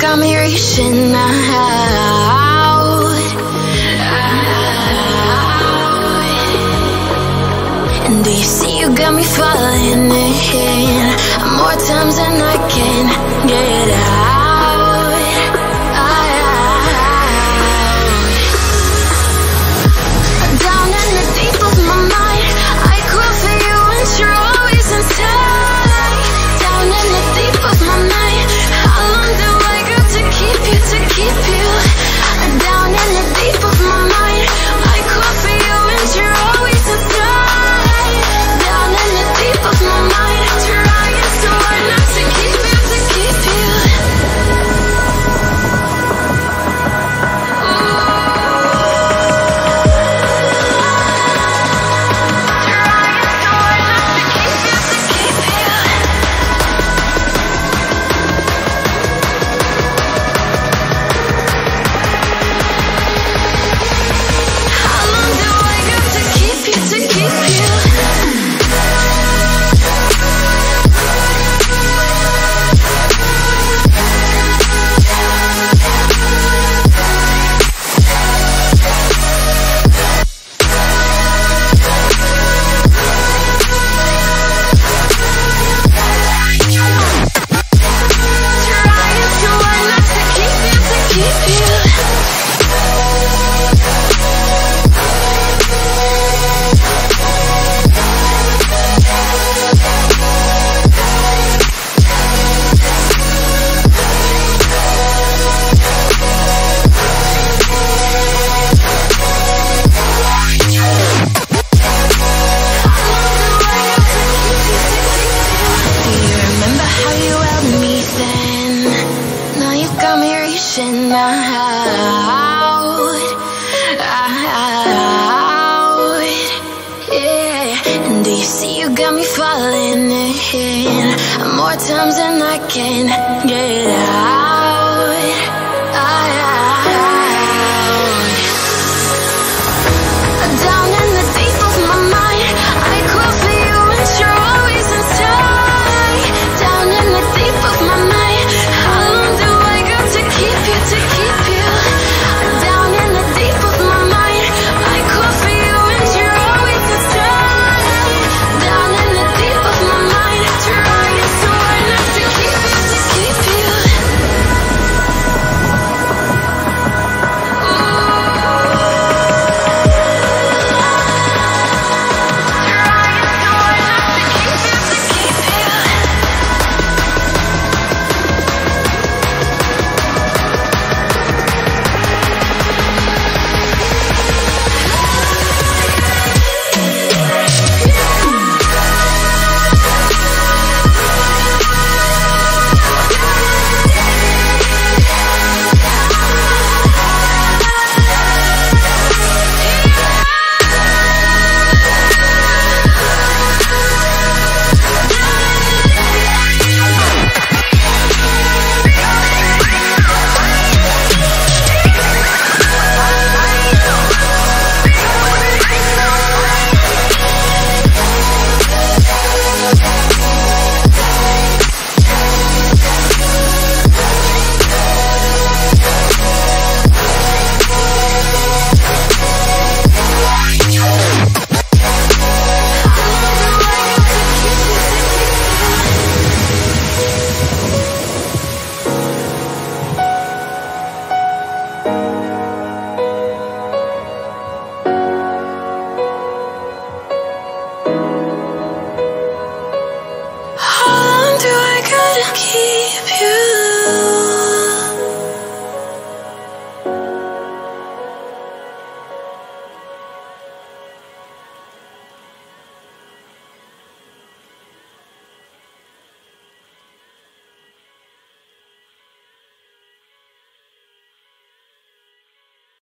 got me reaching out. And do you see you got me falling in more times than I can get out. Down in the deep of my mind, I crawl for you and you're always inside. Down in the deep of my mind, how long do I got to keep you, to keep you? Down in the deep of my mind, I crawl for you and you're always inside. Down in the deep of my mind, trying so hard not to keep you, to keep you. And do you see you got me falling in more times than I can get out. Down in the deep of my mind, I crawl for you and you're always inside. Down in the deep of my mind, how long do I got to keep you, to keep you? Down in the deep of my mind, I crawl for you and you're always inside. Down in the deep of my mind, trying so hard not to keep you, to keep you. How long do I gotta keep